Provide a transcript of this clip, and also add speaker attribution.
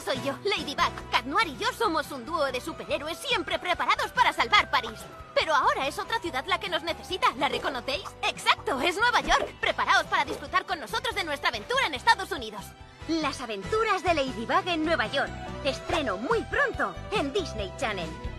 Speaker 1: soy yo, Ladybug. Cat Noir y yo somos un dúo de superhéroes siempre preparados para salvar París. Pero ahora es otra ciudad la que nos necesita. ¿La reconocéis? ¡Exacto! Es Nueva York. Preparaos para disfrutar con nosotros de nuestra aventura en Estados Unidos.
Speaker 2: Las aventuras de Ladybug en Nueva York. Estreno muy pronto en Disney Channel.